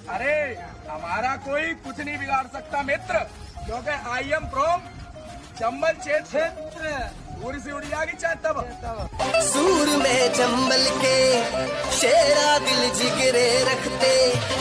अरे हमारा कोई कुछ नहीं बिगाड़ सकता मित्र, क्योंकि आई एम फ्रॉम चंबल क्षेत्र। पूरी सी उड़ी जाएगी चाहे तब। सूर में चंबल के शेरा दिल जिगरे रखते।